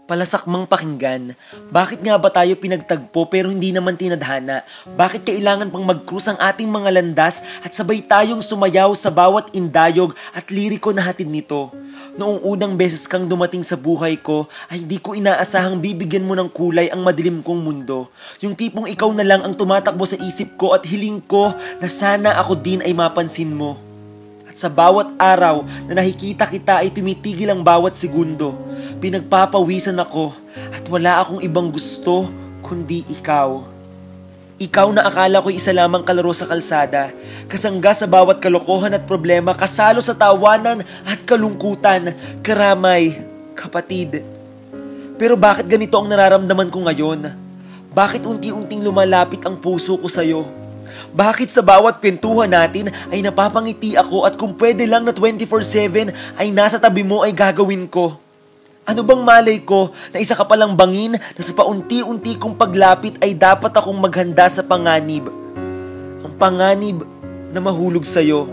Palasakmang pakinggan, bakit nga ba tayo pinagtagpo pero hindi naman tinadhana? Bakit kailangan pang mag-cruise ang ating mga landas at sabay tayong sumayaw sa bawat indayog at liriko na hatid nito? Noong unang beses kang dumating sa buhay ko, ay di ko inaasahang bibigyan mo ng kulay ang madilim kong mundo. Yung tipong ikaw na lang ang tumatakbo sa isip ko at hiling ko na sana ako din ay mapansin mo. Sa bawat araw na nakikita kita ay tumitigil ang bawat segundo. Pinagpapawisan ako at wala akong ibang gusto kundi ikaw. Ikaw na akala ko'y isa lamang kalaro sa kalsada, kasangga sa bawat kalokohan at problema, kasalo sa tawanan at kalungkutan, karamay, kapatid. Pero bakit ganito ang nararamdaman ko ngayon? Bakit unti-unting lumalapit ang puso ko sa'yo? Bakit sa bawat kwentuhan natin ay napapangiti ako at kung pwede lang na 24/7 ay nasa tabi mo ay gagawin ko? Ano bang malay ko na isa ka palang bangin na sa paunti-unti kong paglapit ay dapat akong maghanda sa panganib? Ang panganib na mahulog sa'yo.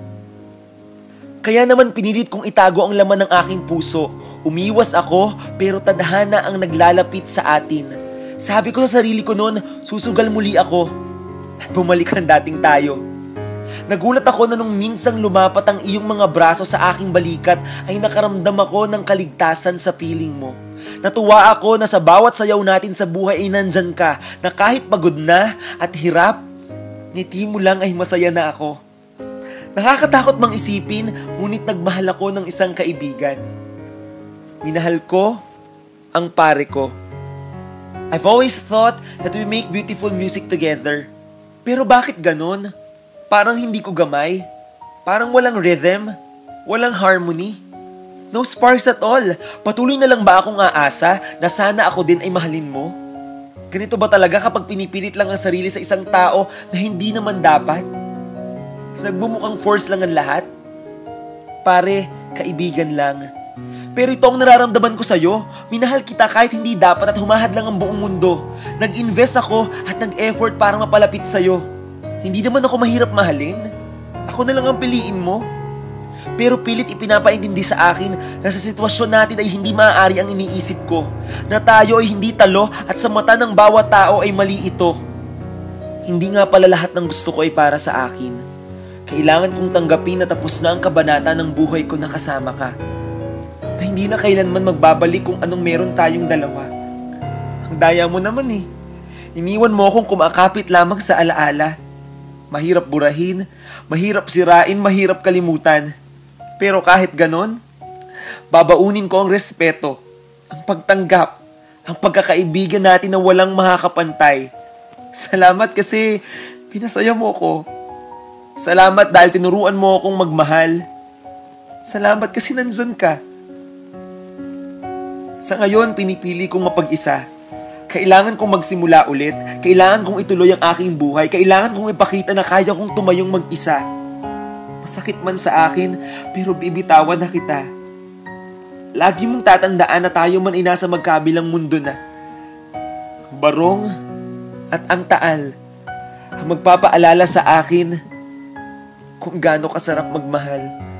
Kaya naman pinilit kong itago ang laman ng aking puso. Umiwas ako pero tadhana ang naglalapit sa atin. Sabi ko sa sarili ko noon, susugal muli ako. At bumalik ang dating tayo. Nagulat ako na nung minsang lumapat ang iyong mga braso sa aking balikat ay nakaramdam ako ng kaligtasan sa piling mo. Natuwa ako na sa bawat sayaw natin sa buhay ay nandyan ka, na kahit pagod na at hirap, ngiti mo lang ay masaya na ako. Nakakatakot mang isipin, ngunit nagmahal ako ng isang kaibigan. Minahal ko ang pare ko. I've always thought that we make beautiful music together. Pero bakit ganon? Parang hindi ko gamay. Parang walang rhythm. Walang harmony. No sparks at all. Patuloy na lang ba akong aasa na sana ako din ay mahalin mo? Ganito ba talaga kapag pinipilit lang ang sarili sa isang tao na hindi naman dapat? Nagbumukhang force lang ang lahat? Pare, kaibigan lang. Pero ito ang nararamdaman ko sa'yo. Minahal kita kahit hindi dapat at humahad lang ang buong mundo. Nag-invest ako at nag-effort para mapalapit sa'yo. Hindi naman ako mahirap mahalin. Ako na lang ang piliin mo. Pero pilit ipinapaintindi sa akin na sa sitwasyon natin ay hindi maaari ang iniisip ko. Na tayo ay hindi talo at sa mata ng bawat tao ay mali ito. Hindi nga pala lahat ng gusto ko ay para sa akin. Kailangan kong tanggapin na tapos na ang kabanata ng buhay ko na kasama ka. Na hindi na kailanman magbabalik kung anong meron tayong dalawa. Ang daya mo naman eh. Iniwan mo akong kumakapit lamang sa alaala. Mahirap burahin, mahirap sirain, mahirap kalimutan. Pero kahit ganon, babaunin ko ang respeto, ang pagtanggap, ang pagkakaibigan natin na walang makakapantay. Salamat kasi pinasaya mo ko. Salamat dahil tinuruan mo akong magmahal. Salamat kasi nandyan ka. Sa ngayon, pinipili kong mapag-isa. Kailangan kong magsimula ulit. Kailangan kong ituloy ang aking buhay. Kailangan kong ipakita na kaya kong tumayong mag-isa. Masakit man sa akin, pero bibitawan na kita. Lagi mong tatandaan na tayo man ay nasa magkabilang mundo na. Ang barong at ang taal ang magpapaalala sa akin kung gaano kasarap magmahal.